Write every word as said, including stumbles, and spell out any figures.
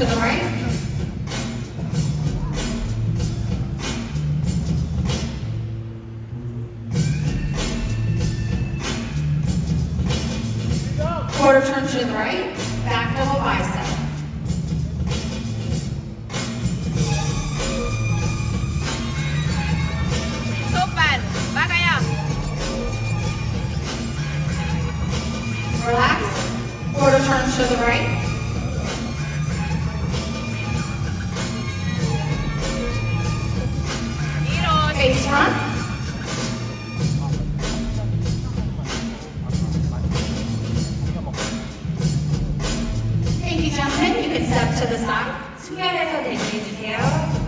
to the right. Quarter turn to the right, back double bicep. Super, va kayo. Relax, quarter turn to the right. Hero. Face front. Thank you, gentlemen. You can step to the side. 수결해서 대기해주세요.